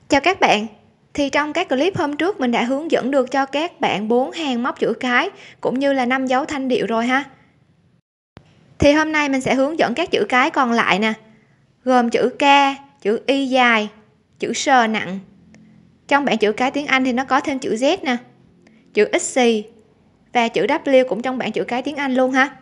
Chào các bạn. Thì trong các clip hôm trước mình đã hướng dẫn được cho các bạn 4 hàng móc chữ cái cũng như là 5 dấu thanh điệu rồi ha. Thì hôm nay mình sẽ hướng dẫn các chữ cái còn lại nè, gồm chữ K, chữ Y dài, chữ S nặng. Trong bảng chữ cái tiếng Anh thì nó có thêm chữ Z nè, chữ X xì và chữ W cũng trong bảng chữ cái tiếng Anh luôn ha.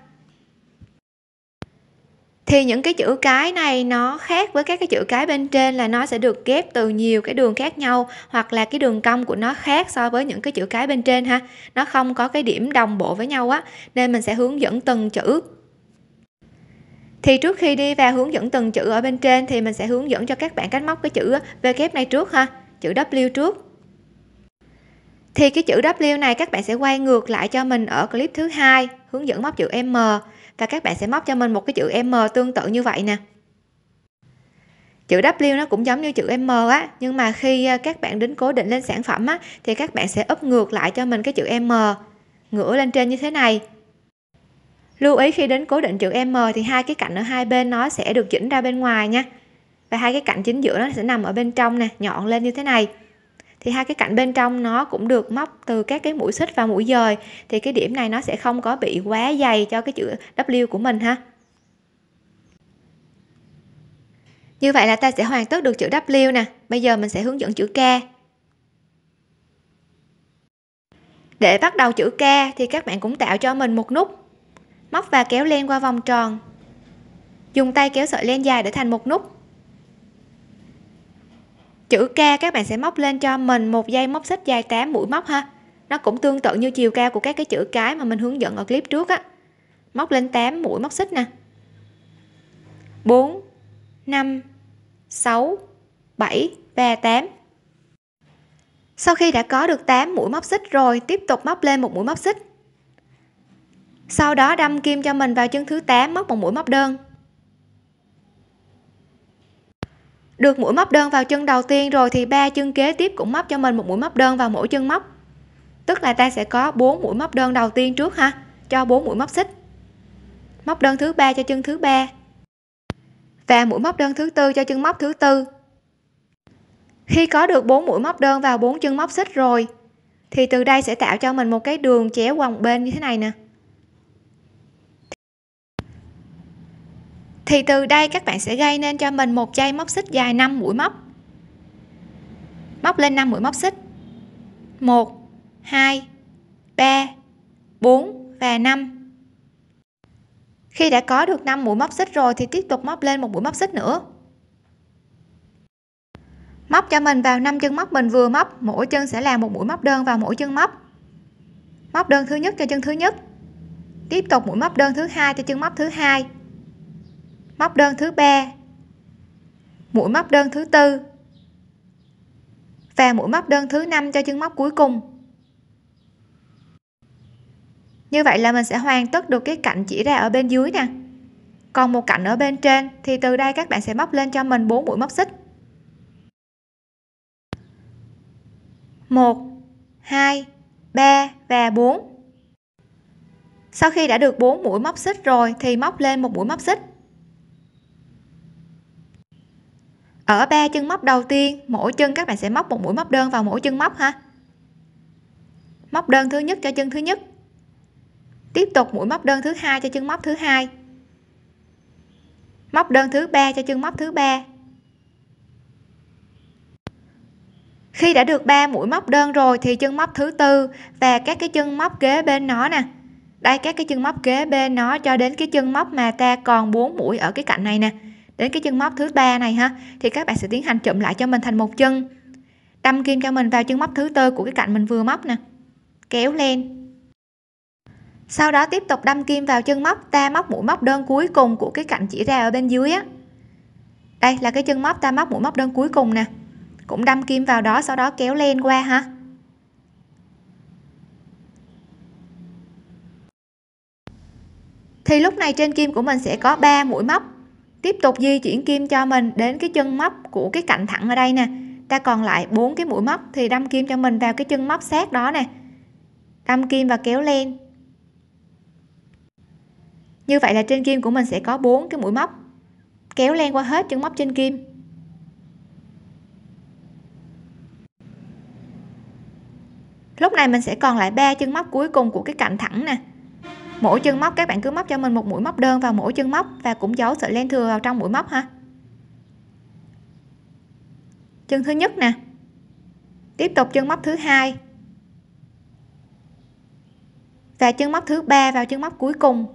Thì những cái chữ cái này nó khác với các cái chữ cái bên trên là nó sẽ được ghép từ nhiều cái đường khác nhau, hoặc là cái đường cong của nó khác so với những cái chữ cái bên trên ha. Nó không có cái điểm đồng bộ với nhau á, nên mình sẽ hướng dẫn từng chữ. Thì trước khi đi vào hướng dẫn từng chữ ở bên trên thì mình sẽ hướng dẫn cho các bạn cách móc cái chữ V này trước ha, chữ W trước. Thì cái chữ W này các bạn sẽ quay ngược lại cho mình ở clip thứ hai, hướng dẫn móc chữ M, và các bạn sẽ móc cho mình một cái chữ M tương tự như vậy nè. Chữ W nó cũng giống như chữ M á, nhưng mà khi các bạn đính cố định lên sản phẩm á thì các bạn sẽ úp ngược lại cho mình cái chữ M, ngửa lên trên như thế này. Lưu ý khi đính cố định chữ M thì hai cái cạnh ở hai bên nó sẽ được chỉnh ra bên ngoài nha, và hai cái cạnh chính giữa nó sẽ nằm ở bên trong nè, nhọn lên như thế này. Thì hai cái cạnh bên trong nó cũng được móc từ các cái mũi xích và mũi dời, thì cái điểm này nó sẽ không có bị quá dày cho cái chữ W của mình ha. Như vậy là ta sẽ hoàn tất được chữ W nè. Bây giờ mình sẽ hướng dẫn chữ K. Để bắt đầu chữ K thì các bạn cũng tạo cho mình một nút, móc và kéo len qua vòng tròn, dùng tay kéo sợi len dài để thành một nút. Chữ K các bạn sẽ móc lên cho mình một dây móc xích dài 8 mũi móc ha. Nó cũng tương tự như chiều cao của các cái chữ cái mà mình hướng dẫn ở clip trước á. Móc lên 8 mũi móc xích nè. 4, 5, 6, 7 và 8. Sau khi đã có được 8 mũi móc xích rồi, tiếp tục móc lên một mũi móc xích. Sau đó đâm kim cho mình vào chân thứ 8, móc một mũi móc đơn. Được mũi móc đơn vào chân đầu tiên rồi thì 3 chân kế tiếp cũng móc cho mình một mũi móc đơn vào mỗi chân móc. Tức là ta sẽ có 4 mũi móc đơn đầu tiên trước ha, cho 4 mũi móc xích. Móc đơn thứ 3 cho chân thứ 3. Và mũi móc đơn thứ 4 cho chân móc thứ 4. Khi có được 4 mũi móc đơn vào 4 chân móc xích rồi thì từ đây sẽ tạo cho mình một cái đường chéo qua một bên như thế này nè. Thì từ đây các bạn sẽ gây nên cho mình một dây móc xích dài 5 mũi móc. Móc lên 5 mũi móc xích. 1, 2, 3, 4 và 5. Khi đã có được 5 mũi móc xích rồi thì tiếp tục móc lên một mũi móc xích nữa. Móc cho mình vào 5 chân móc mình vừa móc, mỗi chân sẽ làm một mũi móc đơn vào mỗi chân móc. Móc đơn thứ nhất cho chân thứ nhất. Tiếp tục mũi móc đơn thứ hai cho chân móc thứ hai. Móc đơn thứ 3. Mũi móc đơn thứ 4. Và mũi móc đơn thứ 5 cho chân móc cuối cùng. Như vậy là mình sẽ hoàn tất được cái cạnh chỉ ra ở bên dưới nè. Còn một cạnh ở bên trên thì từ đây các bạn sẽ móc lên cho mình 4 mũi móc xích. 1, 2, 3 và 4. Sau khi đã được 4 mũi móc xích rồi thì móc lên một mũi móc xích. Ở 3 chân móc đầu tiên, mỗi chân các bạn sẽ móc một mũi móc đơn vào mỗi chân móc ha. Móc đơn thứ nhất cho chân thứ nhất. Tiếp tục mũi móc đơn thứ hai cho chân móc thứ hai. Móc đơn thứ 3 cho chân móc thứ 3. Khi đã được 3 mũi móc đơn rồi thì chân móc thứ 4 và các cái chân móc kế bên nó nè. Đây, các cái chân móc kế bên nó cho đến cái chân móc mà ta còn 4 mũi ở cái cạnh này nè, đến cái chân móc thứ 3 này ha, thì các bạn sẽ tiến hành chụm lại cho mình thành một chân. Đâm kim cho mình vào chân móc thứ 4 của cái cạnh mình vừa móc nè. Kéo lên. Sau đó tiếp tục đâm kim vào chân móc, ta móc mũi móc đơn cuối cùng của cái cạnh chỉ ra ở bên dưới á. Đây là cái chân móc ta móc mũi móc đơn cuối cùng nè. Cũng đâm kim vào đó, sau đó kéo len qua ha. Thì lúc này trên kim của mình sẽ có 3 mũi móc. Tiếp tục di chuyển kim cho mình đến cái chân móc của cái cạnh thẳng ở đây nè. Ta còn lại 4 cái mũi móc thì đâm kim cho mình vào cái chân móc sát đó nè. Đâm kim và kéo len. Như vậy là trên kim của mình sẽ có 4 cái mũi móc. Kéo len qua hết chân móc trên kim. Lúc này mình sẽ còn lại 3 chân móc cuối cùng của cái cạnh thẳng nè. Mỗi chân móc các bạn cứ móc cho mình một mũi móc đơn vào mỗi chân móc và cũng giấu sợi len thừa vào trong mũi móc ha. Chân thứ nhất nè, tiếp tục chân móc thứ hai và chân móc thứ ba vào chân móc cuối cùng.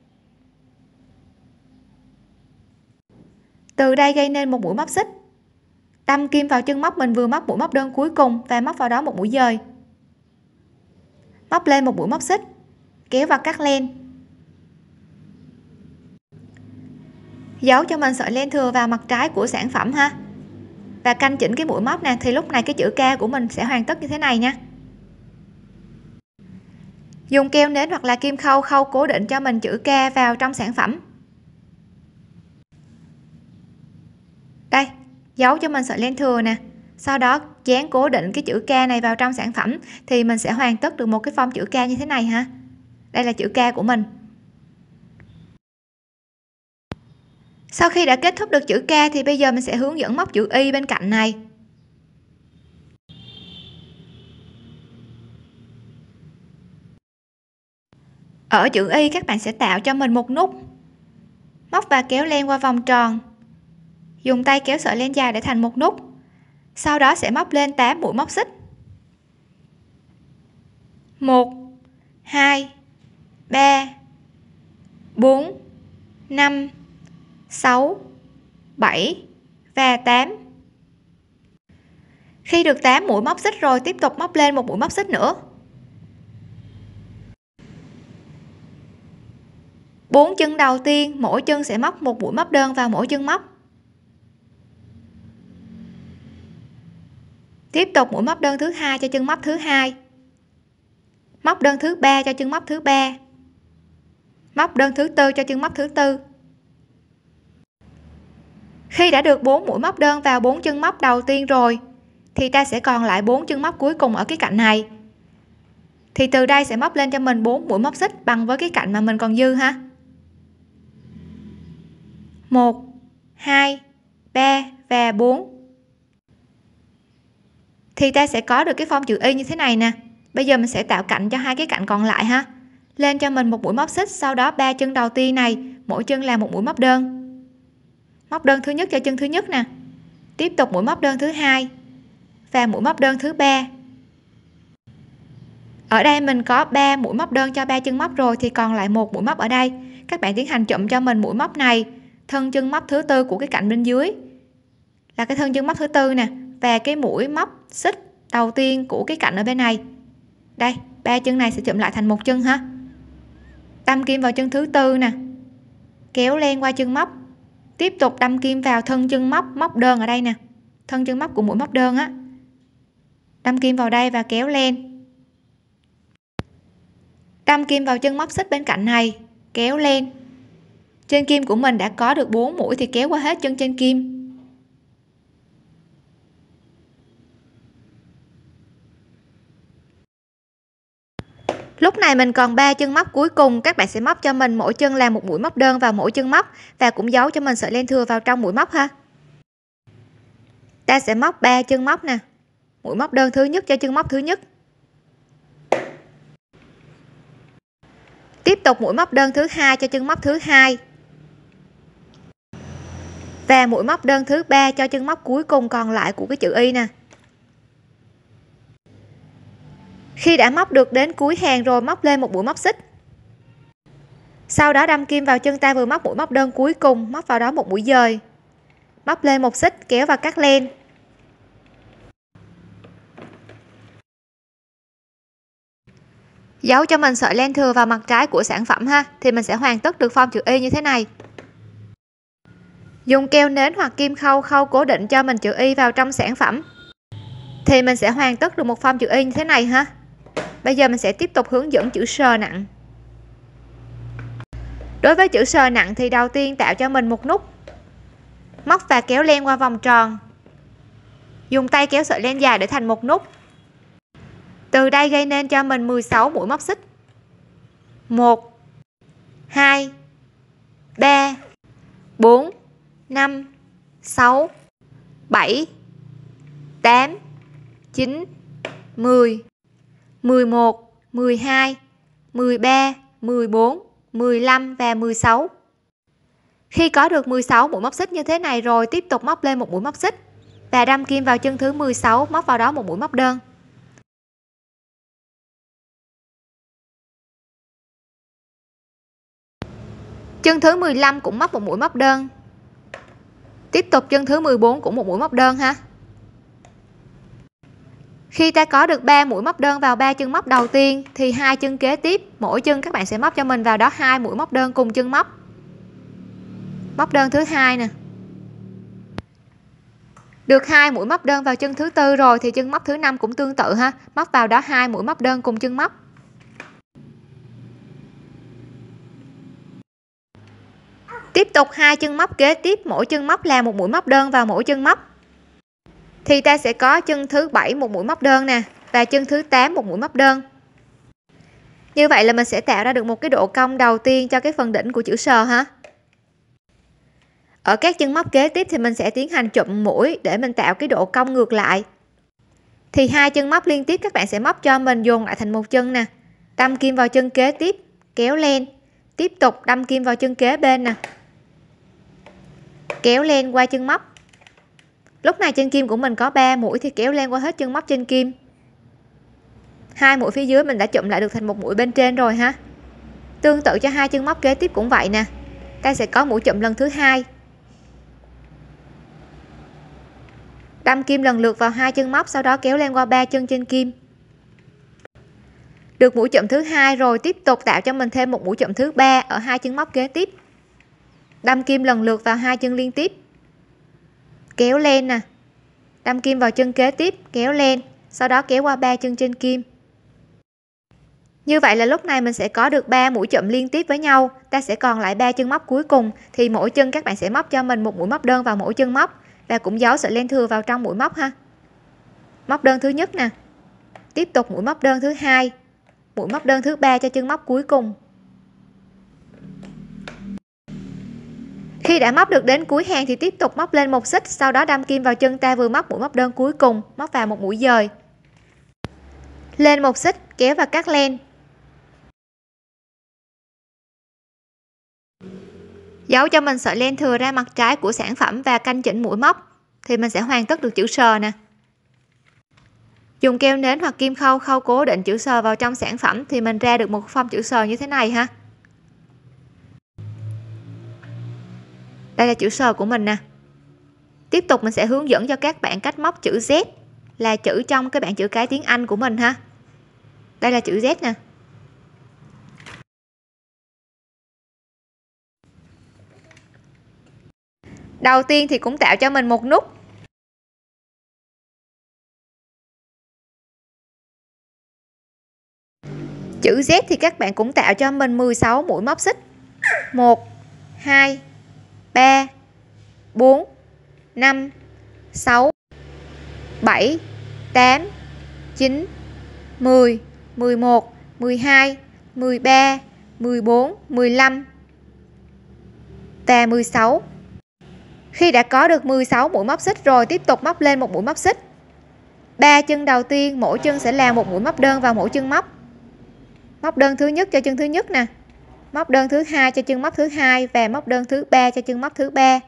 Từ đây gây nên một mũi móc xích, đâm kim vào chân móc mình vừa móc mũi móc đơn cuối cùng và móc vào đó một mũi dời, móc lên một mũi móc xích, kéo và cắt len, giấu cho mình sợi len thừa vào mặt trái của sản phẩm ha, và canh chỉnh cái mũi móc nè. Thì lúc này cái chữ K của mình sẽ hoàn tất như thế này nha. Dùng keo nến hoặc là kim khâu khâu cố định cho mình chữ K vào trong sản phẩm. Đây, giấu cho mình sợi len thừa nè, sau đó dán cố định cái chữ K này vào trong sản phẩm thì mình sẽ hoàn tất được một cái form chữ K như thế này ha. Đây là chữ K của mình. Sau khi đã kết thúc được chữ K thì bây giờ mình sẽ hướng dẫn móc chữ Y bên cạnh này. Ở chữ Y các bạn sẽ tạo cho mình một nút, móc và kéo len qua vòng tròn, dùng tay kéo sợi len dài để thành một nút, sau đó sẽ móc lên 8 mũi móc xích. 1 2 3 4 5 6 7 và 8. Khi được 8 mũi móc xích rồi, tiếp tục móc lên một mũi móc xích nữa. 4 chân đầu tiên, mỗi chân sẽ móc một mũi móc đơn vào mỗi chân móc. Tiếp tục mũi móc đơn thứ hai cho chân móc thứ hai, móc đơn thứ ba cho chân móc thứ ba, móc đơn thứ tư cho chân móc thứ tư. Khi đã được 4 mũi móc đơn vào 4 chân móc đầu tiên rồi thì ta sẽ còn lại 4 chân móc cuối cùng ở cái cạnh này. Thì từ đây sẽ móc lên cho mình 4 mũi móc xích bằng với cái cạnh mà mình còn dư ha. 1 2 3 và 4. Thì ta sẽ có được cái form chữ Y như thế này nè. Bây giờ mình sẽ tạo cạnh cho hai cái cạnh còn lại ha. Lên cho mình một mũi móc xích, sau đó 3 chân đầu tiên này, mỗi chân là một mũi móc đơn. Móc đơn thứ nhất cho chân thứ nhất nè. Tiếp tục mũi móc đơn thứ hai và mũi móc đơn thứ ba. Ở đây mình có 3 mũi móc đơn cho 3 chân móc rồi thì còn lại một mũi móc ở đây. Các bạn tiến hành chụm cho mình mũi móc này, thân chân móc thứ tư của cái cạnh bên dưới là cái thân chân móc thứ tư nè, và cái mũi móc xích đầu tiên của cái cạnh ở bên này. Đây, 3 chân này sẽ chụm lại thành một chân ha. Đâm kim vào chân thứ tư nè, kéo len qua chân móc, tiếp tục đâm kim vào thân chân móc móc đơn ở đây nè, thân chân móc của mũi móc đơn á, đâm kim vào đây và kéo len, đâm kim vào chân móc xích bên cạnh này, kéo len. Trên kim của mình đã có được 4 mũi thì kéo qua hết chân trên kim. Lúc này mình còn 3 chân móc cuối cùng, các bạn sẽ móc cho mình mỗi chân làm một mũi móc đơn vào mỗi chân móc và cũng giấu cho mình sợi len thừa vào trong mũi móc ha. Ta sẽ móc 3 chân móc nè, mũi móc đơn thứ nhất cho chân móc thứ nhất, tiếp tục mũi móc đơn thứ hai cho chân móc thứ hai và mũi móc đơn thứ ba cho chân móc cuối cùng còn lại của cái chữ Y nè. Khi đã móc được đến cuối hàng rồi, móc lên một mũi móc xích, sau đó đâm kim vào chân ta vừa móc mũi móc đơn cuối cùng, móc vào đó một mũi dời, móc lên một xích, kéo và cắt len, giấu cho mình sợi len thừa vào mặt trái của sản phẩm ha, thì mình sẽ hoàn tất được form chữ Y như thế này. Dùng keo nến hoặc kim khâu khâu cố định cho mình chữ Y vào trong sản phẩm thì mình sẽ hoàn tất được một form chữ Y như thế này ha. Bây giờ mình sẽ tiếp tục hướng dẫn chữ sờ nặng. Đối với chữ sờ nặng thì đầu tiên tạo cho mình một nút, móc và kéo len qua vòng tròn, dùng tay kéo sợi len dài để thành một nút. Từ đây gây nên cho mình 16 mũi móc xích. 1 2 3 4 5 6 7 8 9 10 11, 12, 13, 14, 15 và 16. Khi có được 16 mũi móc xích như thế này rồi, tiếp tục móc lên một mũi móc xích và đâm kim vào chân thứ 16, móc vào đó một mũi móc đơn. Chân thứ 15 cũng móc một mũi móc đơn. Tiếp tục chân thứ 14 cũng một mũi móc đơn ha. Khi ta có được 3 mũi móc đơn vào 3 chân móc đầu tiên thì hai chân kế tiếp, mỗi chân các bạn sẽ móc cho mình vào đó 2 mũi móc đơn cùng chân móc. Móc đơn thứ hai nè. Được 2 mũi móc đơn vào chân thứ tư rồi thì chân móc thứ 5 cũng tương tự ha, móc vào đó 2 mũi móc đơn cùng chân móc. Tiếp tục hai chân móc kế tiếp, mỗi chân móc là một mũi móc đơn vào mỗi chân móc. Thì ta sẽ có chân thứ 7 một mũi móc đơn nè và chân thứ 8 một mũi móc đơn. Như vậy là mình sẽ tạo ra được một cái độ cong đầu tiên cho cái phần đỉnh của chữ sờ ha. Ở các chân móc kế tiếp thì mình sẽ tiến hành chụm mũi để mình tạo cái độ cong ngược lại. Thì hai chân móc liên tiếp các bạn sẽ móc cho mình dồn lại thành một chân nè. Đâm kim vào chân kế tiếp, kéo lên. Tiếp tục đâm kim vào chân kế bên nè. Kéo lên qua chân móc. Lúc này chân kim của mình có 3 mũi thì kéo lên qua hết chân móc trên kim. Hai mũi phía dưới mình đã chụm lại được thành một mũi bên trên rồi ha. Tương tự cho hai chân móc kế tiếp cũng vậy nè. Ta sẽ có mũi chụm lần thứ hai. Đâm kim lần lượt vào hai chân móc, sau đó kéo lên qua 3 chân trên kim. Được mũi chụm thứ hai rồi, tiếp tục tạo cho mình thêm một mũi chụm thứ ba ở hai chân móc kế tiếp. Đâm kim lần lượt vào hai chân liên tiếp. Kéo lên nè. Đâm kim vào chân kế tiếp, kéo lên, sau đó kéo qua 3 chân trên kim. Như vậy là lúc này mình sẽ có được 3 mũi chụm liên tiếp với nhau. Ta sẽ còn lại 3 chân móc cuối cùng thì mỗi chân các bạn sẽ móc cho mình một mũi móc đơn vào mỗi chân móc và cũng giấu sợi len thừa vào trong mũi móc ha. Móc đơn thứ nhất nè. Tiếp tục mũi móc đơn thứ hai, mũi móc đơn thứ ba cho chân móc cuối cùng. Khi đã móc được đến cuối hàng thì tiếp tục móc lên một xích, sau đó đâm kim vào chân ta vừa móc mũi móc đơn cuối cùng, móc vào một mũi dời. Lên một xích, kéo và cắt len. Giấu cho mình sợi len thừa ra mặt trái của sản phẩm và canh chỉnh mũi móc thì mình sẽ hoàn tất được chữ sờ nè. Dùng keo nến hoặc kim khâu khâu cố định chữ sờ vào trong sản phẩm thì mình ra được một form chữ sờ như thế này ha. Đây là chữ sờ của mình nè. Tiếp tục mình sẽ hướng dẫn cho các bạn cách móc chữ Z, là chữ trong cái bảng chữ cái tiếng Anh của mình ha. Đây là chữ Z nè. Đầu tiên thì cũng tạo cho mình một nút. Chữ Z thì các bạn cũng tạo cho mình 16 mũi móc xích. 1 2 3 4 5 6 7 8 9 10 11 12 13 14 15 và 16. Khi đã có được 16 mũi móc xích rồi, tiếp tục móc lên một mũi móc xích. 3 chân đầu tiên mỗi chân sẽ làm một mũi móc đơn vào mỗi chân móc. Móc đơn thứ nhất cho chân thứ nhất nè, móc đơn thứ hai cho chân móc thứ hai và móc đơn thứ ba cho chân móc thứ ba.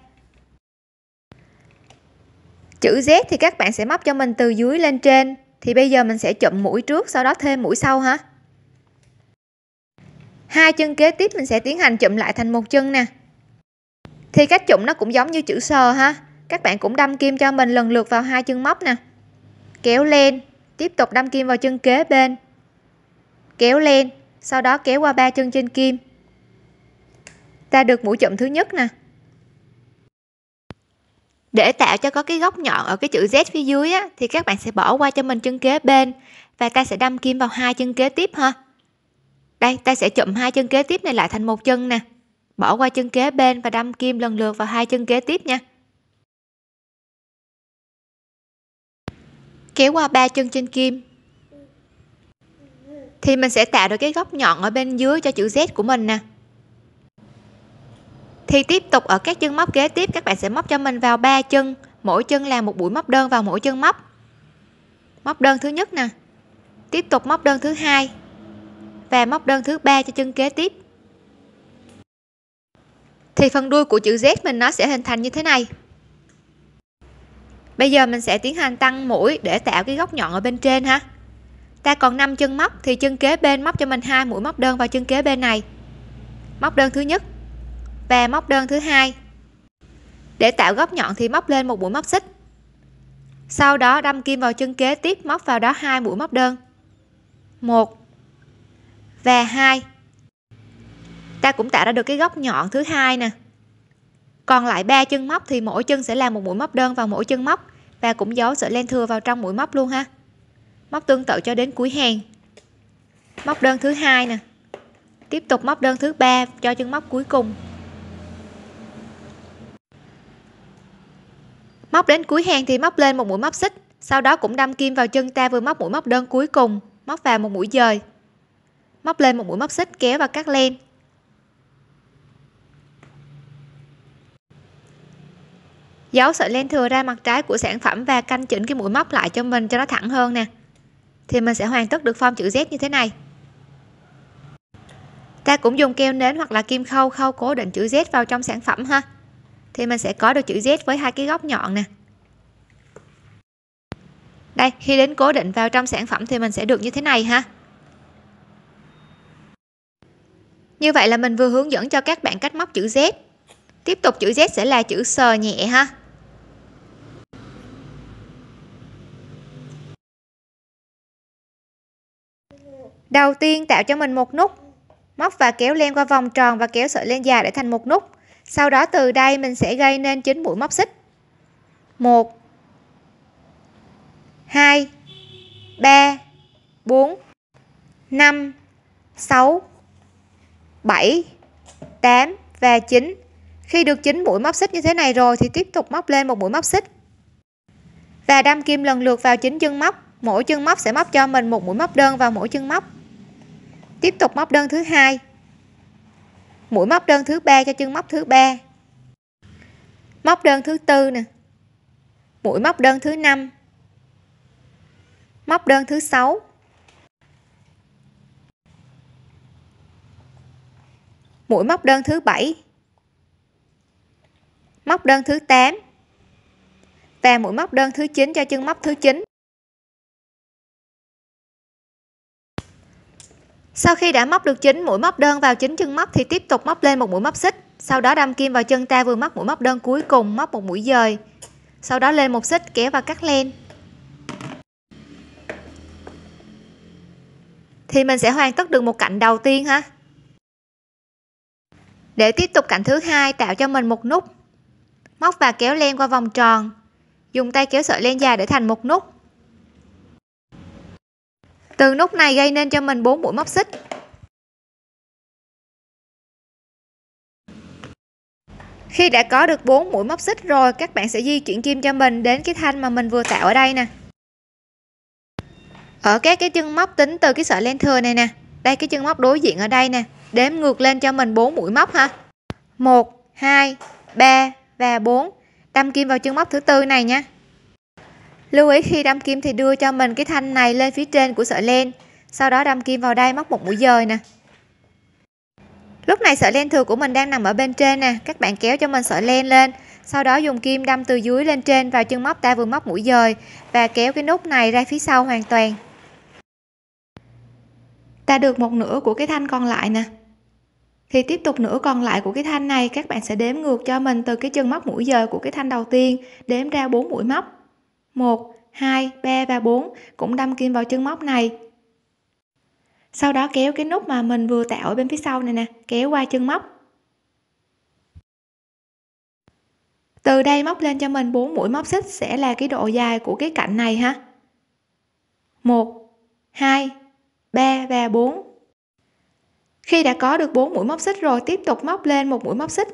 Chữ Z thì các bạn sẽ móc cho mình từ dưới lên trên, thì bây giờ mình sẽ chụm mũi trước, sau đó thêm mũi sau ha. Hai chân kế tiếp mình sẽ tiến hành chụm lại thành một chân nè. Thì cách chụm nó cũng giống như chữ sờ ha. Các bạn cũng đâm kim cho mình lần lượt vào hai chân móc nè. Kéo lên, tiếp tục đâm kim vào chân kế bên. Kéo lên, sau đó kéo qua 3 chân trên kim. Ta được mũi chụm thứ nhất nè. Để tạo cho có cái góc nhọn ở cái chữ Z phía dưới á, thì các bạn sẽ bỏ qua cho mình chân kế bên và ta sẽ đâm kim vào hai chân kế tiếp ha. Đây, ta sẽ chụm hai chân kế tiếp này lại thành một chân nè. Bỏ qua chân kế bên và đâm kim lần lượt vào hai chân kế tiếp nha. Kéo qua 3 chân trên kim. Thì mình sẽ tạo được cái góc nhọn ở bên dưới cho chữ Z của mình nè. Thì tiếp tục ở các chân móc kế tiếp các bạn sẽ móc cho mình vào 3 chân, mỗi chân làm một mũi móc đơn vào mỗi chân móc. Móc đơn thứ nhất nè. Tiếp tục móc đơn thứ hai và móc đơn thứ ba cho chân kế tiếp. Thì phần đuôi của chữ Z mình nó sẽ hình thành như thế này. Bây giờ mình sẽ tiến hành tăng mũi để tạo cái góc nhọn ở bên trên ha. Ta còn 5 chân móc thì chân kế bên móc cho mình 2 mũi móc đơn vào chân kế bên này. Móc đơn thứ nhất và móc đơn thứ hai. Để tạo góc nhọn thì móc lên một mũi móc xích. Sau đó đâm kim vào chân kế tiếp, móc vào đó 2 mũi móc đơn. 1 và 2. Ta cũng tạo ra được cái góc nhọn thứ hai nè. Còn lại 3 chân móc thì mỗi chân sẽ làm một mũi móc đơn vào mỗi chân móc và cũng giấu sợi len thừa vào trong mũi móc luôn ha. Móc tương tự cho đến cuối hàng. Móc đơn thứ hai nè. Tiếp tục móc đơn thứ ba cho chân móc cuối cùng. Móc đến cuối hàng thì móc lên một mũi móc xích, sau đó cũng đâm kim vào chân ta vừa móc mũi móc đơn cuối cùng, móc vào một mũi dời. Móc lên một mũi móc xích, kéo và cắt len. Giấu sợi len thừa ra mặt trái của sản phẩm và canh chỉnh cái mũi móc lại cho mình cho nó thẳng hơn nè. Thì mình sẽ hoàn tất được form chữ Z như thế này. Ta cũng dùng keo nến hoặc là kim khâu khâu cố định chữ Z vào trong sản phẩm ha. Thì mình sẽ có được chữ Z với hai cái góc nhọn nè. Đây, khi đến cố định vào trong sản phẩm thì mình sẽ được như thế này ha. Như vậy là mình vừa hướng dẫn cho các bạn cách móc chữ Z. Tiếp tục chữ Z sẽ là chữ sờ nhẹ ha. Đầu tiên tạo cho mình một nút, móc và kéo len qua vòng tròn và kéo sợi len dài để thành một nút. Sau đó từ đây mình sẽ gây nên 9 mũi móc xích. 1 2 3 4 5 6 7 8 và 9. Khi được 9 mũi móc xích như thế này rồi thì tiếp tục móc lên một mũi móc xích và đâm kim lần lượt vào 9 chân móc. Mỗi chân móc sẽ móc cho mình một mũi móc đơn vào mỗi chân móc. Tiếp tục móc đơn thứ hai, mũi móc đơn thứ ba cho chân móc thứ ba, móc đơn thứ tư nè, mũi móc đơn thứ 5, móc đơn thứ 6, mũi móc đơn thứ 7, móc đơn thứ 8 và mũi móc đơn thứ 9 cho chân móc thứ 9. Sau khi đã móc được 9 mũi móc đơn vào 9 chân móc thì tiếp tục móc lên một mũi móc xích, sau đó đâm kim vào chân ta vừa móc mũi móc đơn cuối cùng, móc một mũi dời, sau đó lên một xích, kéo và cắt len. Thì mình sẽ hoàn tất được một cạnh đầu tiên ha. Để tiếp tục cạnh thứ hai, tạo cho mình một nút, móc và kéo len qua vòng tròn, dùng tay kéo sợi len dài để thành một nút. Từ nút này gây nên cho mình 4 mũi móc xích. Khi đã có được 4 mũi móc xích rồi, các bạn sẽ di chuyển kim cho mình đến cái thanh mà mình vừa tạo ở đây nè. Ở các cái chân móc tính từ cái sợi len thừa này nè, đây cái chân móc đối diện ở đây nè, đếm ngược lên cho mình 4 mũi móc ha. 1 2 3 và 4. Đâm kim vào chân móc thứ tư này nha. Lưu ý khi đâm kim thì đưa cho mình cái thanh này lên phía trên của sợi len, sau đó đâm kim vào đây, móc một mũi dời nè. Lúc này sợi len thừa của mình đang nằm ở bên trên nè, các bạn kéo cho mình sợi len lên, sau đó dùng kim đâm từ dưới lên trên vào chân móc ta vừa móc mũi dời và kéo cái nút này ra phía sau hoàn toàn. Ta được một nửa của cái thanh còn lại nè. Thì tiếp tục nửa còn lại của cái thanh này các bạn sẽ đếm ngược cho mình từ cái chân móc mũi dời của cái thanh đầu tiên, đếm ra 4 mũi móc. 1 2 3 và 4, cũng đâm kim vào chân móc này. Sau đó kéo cái nút mà mình vừa tạo ở bên phía sau này nè, kéo qua chân móc. Từ đây móc lên cho mình 4 mũi móc xích sẽ là cái độ dài của cái cạnh này ha. 1 2 3 và 4. Khi đã có được 4 mũi móc xích rồi, tiếp tục móc lên một mũi móc xích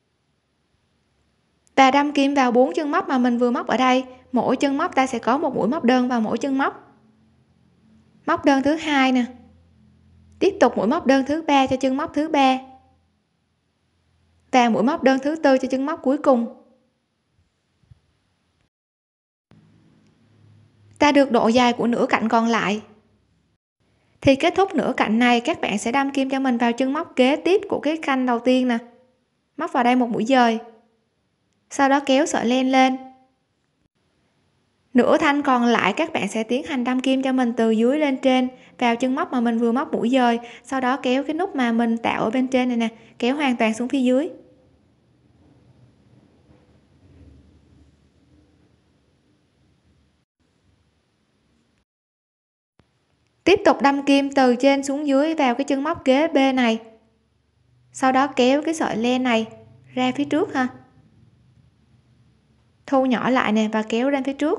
và đâm kim vào 4 chân móc mà mình vừa móc ở đây. Mỗi chân móc ta sẽ có một mũi móc đơn vào mỗi chân móc. Móc đơn thứ hai nè, tiếp tục mũi móc đơn thứ ba cho chân móc thứ ba và mũi móc đơn thứ tư cho chân móc cuối cùng. Ta được độ dài của nửa cạnh còn lại. Thì kết thúc nửa cạnh này, các bạn sẽ đâm kim cho mình vào chân móc kế tiếp của cái canh đầu tiên nè, móc vào đây một mũi dời, sau đó kéo sợi len lên. Nửa thanh còn lại các bạn sẽ tiến hành đâm kim cho mình từ dưới lên trên vào chân móc mà mình vừa móc mũi dời, sau đó kéo cái nút mà mình tạo ở bên trên này nè, kéo hoàn toàn xuống phía dưới. Tiếp tục đâm kim từ trên xuống dưới vào cái chân móc kế bên này, sau đó kéo cái sợi len này ra phía trước ha, thu nhỏ lại nè và kéo lên phía trước.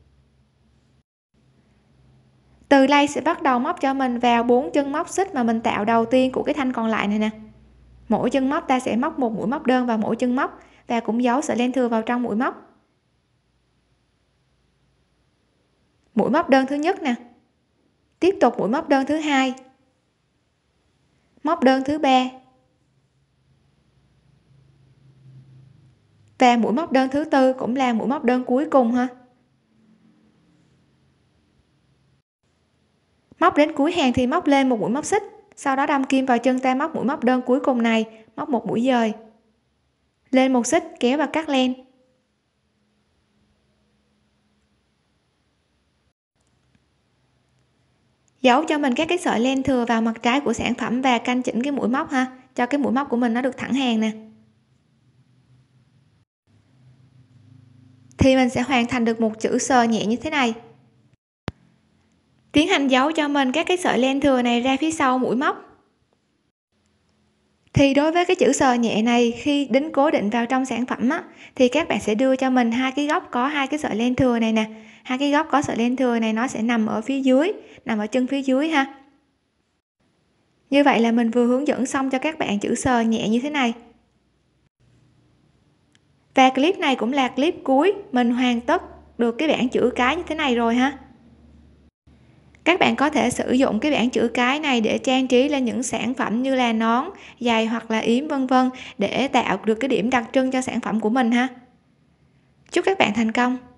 Từ đây sẽ bắt đầu móc cho mình vào 4 chân móc xích mà mình tạo đầu tiên của cái thanh còn lại này nè. Mỗi chân móc ta sẽ móc một mũi móc đơn vào mỗi chân móc và cũng giấu sợi len thừa vào trong mũi móc. Mũi móc đơn thứ nhất nè, tiếp tục mũi móc đơn thứ hai, móc đơn thứ ba và mũi móc đơn thứ tư cũng là mũi móc đơn cuối cùng ha. Móc đến cuối hàng thì móc lên một mũi móc xích, sau đó đâm kim vào chân ta móc mũi móc đơn cuối cùng này, móc một mũi dời, lên một xích kéo và cắt len. Giấu cho mình các cái sợi len thừa vào mặt trái của sản phẩm và canh chỉnh cái mũi móc ha, cho cái mũi móc của mình nó được thẳng hàng nè. Thì mình sẽ hoàn thành được một chữ sờ nhẹ như thế này. Tiến hành giấu cho mình các cái sợi len thừa này ra phía sau mũi móc. Thì đối với cái chữ sờ nhẹ này, khi đính cố định vào trong sản phẩm á, thì các bạn sẽ đưa cho mình hai cái góc có hai cái sợi len thừa này nè, hai cái góc có sợi len thừa này nó sẽ nằm ở phía dưới, nằm ở chân phía dưới ha. Như vậy là mình vừa hướng dẫn xong cho các bạn chữ sờ nhẹ như thế này. Và clip này cũng là clip cuối, mình hoàn tất được cái bảng chữ cái như thế này rồi ha. Các bạn có thể sử dụng cái bảng chữ cái này để trang trí lên những sản phẩm như là nón, giày hoặc là yếm vân vân để tạo được cái điểm đặc trưng cho sản phẩm của mình ha. Chúc các bạn thành công.